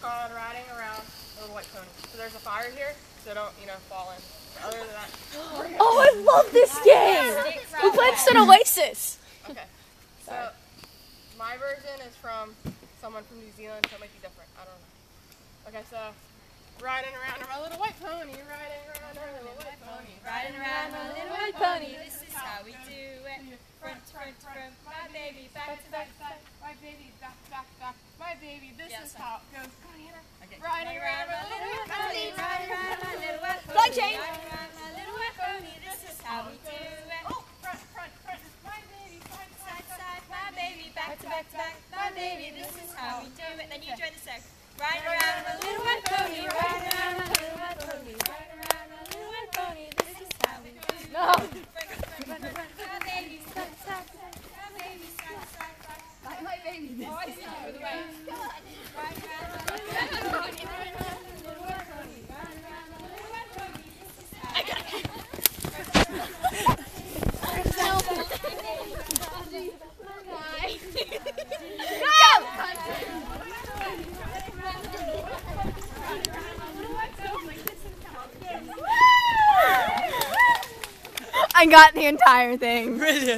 called riding around a little white pony. So there's a fire here, so don't, fall in. But other than that. Oh, I love this game! We played this in Oasis. Okay. So my version is from someone from New Zealand, so it might be different. I don't know. Okay, so riding around on my little white pony, riding around on my little white pony. Riding around on a little white pony, this is how we do it. Front, front, front, my baby, back to back, back. My baby, back, back, back. My baby, this is how it goes. Come on, Hannah. Okay. Riding around on my little white pony. Riding around on a little white pony. Fly chain. Riding around on a little white pony, this is how we do it. Oh, front, front, front. My baby, side, Side, side, my baby, back to back, back. My baby, this is how we do it. Then you join the circle. Riding around on a little white pony, riding around on a little white pony, riding around on a little white pony, this is how we do it. No. My baby, side, side, side. My baby, side, side, side. My baby. Oh, I see you the way. Riding around on a little white pony, riding around on a little white pony, riding around on a little white pony, this is how we do it. I got the entire thing.